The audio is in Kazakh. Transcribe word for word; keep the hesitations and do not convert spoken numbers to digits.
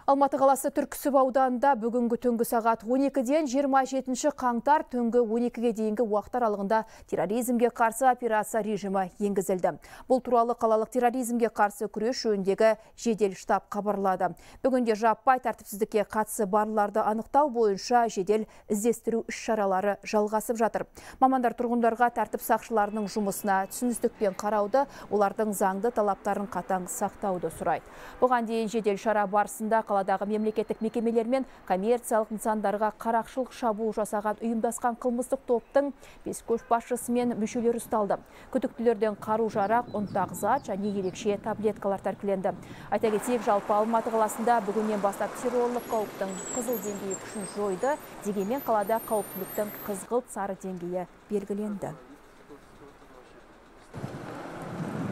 Алматы қаласы Түрксіб ауданында бүгінгі түнгі сағат он екіден жиырма жетінші қаңтар түнгі он екіге дейінгі уақыт аралығында терроризмге қарсы операция режимі енгізілді. Бұл туралы қалалық терроризмге қарсы күрес жөніндегі жедел штаб хабарлады. Бүгінде жаппай тәртіпсіздікке қатысы барларды анықтау бойынша жедел іздестіру іс-шаралары жалғасып жатыр. Мамандар тұрғындарға тәртіп сақшыларының жұмысына түсіністікпен қарауды, олардың заңды талаптарын қатаң сақтауды сұрайды. Бұған дейін жедел шара барысында қаладағы мемлекеттік мекемелер мен коммерциялық нысандарға қарақшылық шабуыл жасаған ұйымдасқан қылмыстық топтың бес көшбасшысы мен мүшелері ұсталды. Күдіктілерден қару-жарақ, ұнтақ зат және ерекше таблеткалар тәркіленді. Айта кетейік, жалпы Алматы қаласында бүгіннен бастап террорлық қауіптің қызыл деңгейі күшін жойды, дегенмен қалада қауіптіліктің қызғылт сары деңгейі белгіленді.